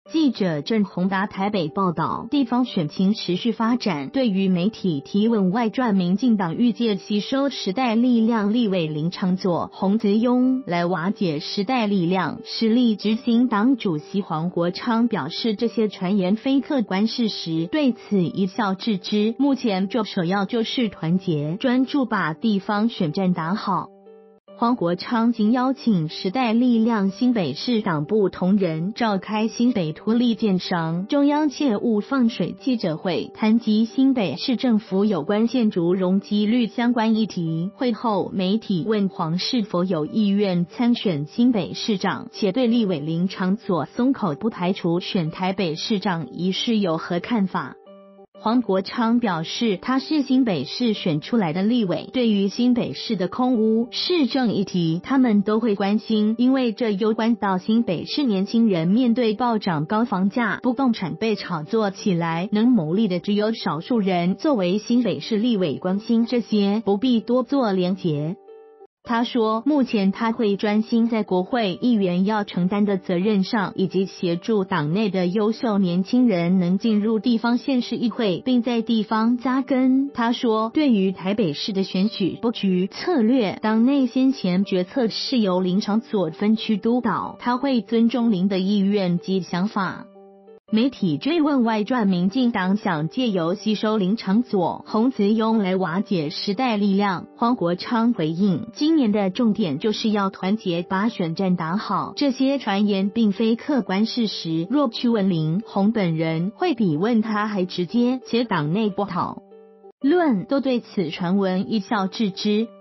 记者郑宏达台北报道，地方选情持续发展。对于媒体提问外传民进党预借吸收时代力量立委林昶佐、洪子庸来瓦解时代力量实力，执行党主席黄国昌表示，这些传言非客观事实，对此一笑置之。目前首要就是团结，专注把地方选战打好。黄国昌经邀请时代力量新北市党部同仁召开新北土力建商中央切勿放水记者会，谈及新北市政府有关建筑容积率相关议题。会后，媒体问黄是否有意愿参选新北市长，且对立委林昶佐松口不排除选台北市长一事有何看法？黄国昌表示，他是新北市选出来的立委，对于新北市的空屋市政议题，他们都会关心，因为这攸关到新北市年轻人面对暴涨高房价、不动产被炒作起来，能牟利的只有少数人。作为新北市立委，关心这些，不必多做连结。他说，目前他会专心在国会议员要承担的责任上，以及协助党内的优秀年轻人能进入地方县市议会，并在地方扎根。他说，对于台北市的选举布局策略，党内先前决策是由林昶佐分区督导，他会尊重林的意愿及想法。媒体追问外传民进党想借由吸收林昶佐、洪子庸来瓦解时代力量，黄国昌回应，今年的重点就是要团结，把选战打好，这些传言并非客观事实，若去问林洪本人，会比问他还直接，且党内不讨论都对此传闻一笑置之。